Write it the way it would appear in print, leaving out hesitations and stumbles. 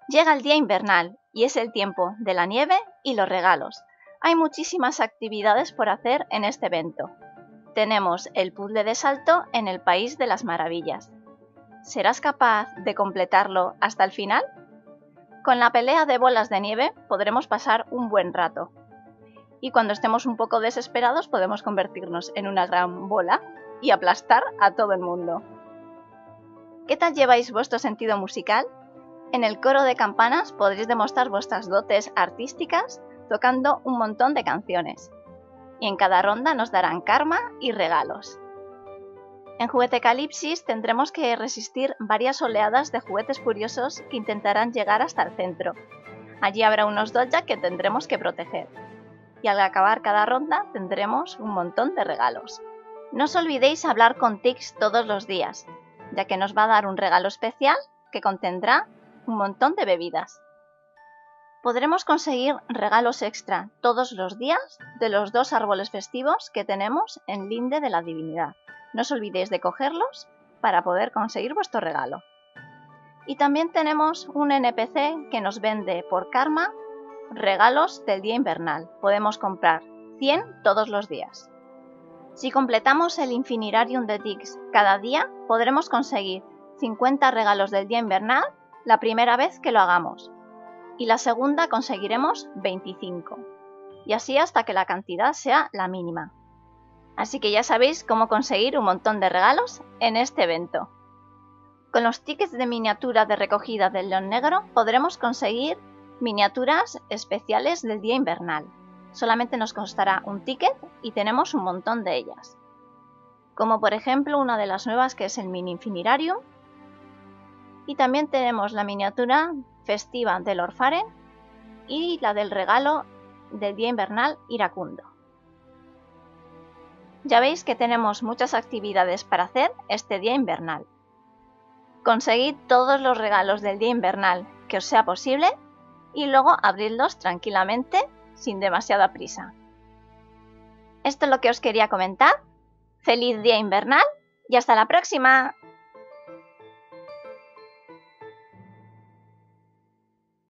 Llega el día invernal y es el tiempo de la nieve y los regalos. Hay muchísimas actividades por hacer en este evento. Tenemos el puzzle de salto en el País de las Maravillas. ¿Serás capaz de completarlo hasta el final? Con la pelea de bolas de nieve podremos pasar un buen rato. Y cuando estemos un poco desesperados podemos convertirnos en una gran bola y aplastar a todo el mundo. ¿Qué tal lleváis vuestro sentido musical? En el coro de campanas podréis demostrar vuestras dotes artísticas tocando un montón de canciones. Y en cada ronda nos darán karma y regalos. En Juguetecalipsis tendremos que resistir varias oleadas de juguetes furiosos que intentarán llegar hasta el centro. Allí habrá unos doja que tendremos que proteger. Y al acabar cada ronda tendremos un montón de regalos. No os olvidéis hablar con Tix todos los días, ya que nos va a dar un regalo especial que contendrá un montón de bebidas. Podremos conseguir regalos extra todos los días de los 2 árboles festivos que tenemos en Linde de la Divinidad. No os olvidéis de cogerlos para poder conseguir vuestro regalo. Y también tenemos un NPC que nos vende por karma regalos del día invernal. Podemos comprar 100 todos los días. Si completamos el Infinirarium de Tix cada día, podremos conseguir 50 regalos del día invernal la primera vez que lo hagamos. Y la segunda conseguiremos 25. Y así hasta que la cantidad sea la mínima. Así que ya sabéis cómo conseguir un montón de regalos en este evento. Con los tickets de miniatura de recogida del León Negro podremos conseguir miniaturas especiales del día invernal. Solamente nos costará un ticket y tenemos un montón de ellas. Como por ejemplo una de las nuevas que es el Mini Infinirarium. Y también tenemos la miniatura festiva del Orfaren y la del regalo del día invernal iracundo. Ya veis que tenemos muchas actividades para hacer este día invernal. Conseguid todos los regalos del día invernal que os sea posible y luego abridlos tranquilamente sin demasiada prisa. Esto es lo que os quería comentar. ¡Feliz día invernal! Y hasta la próxima.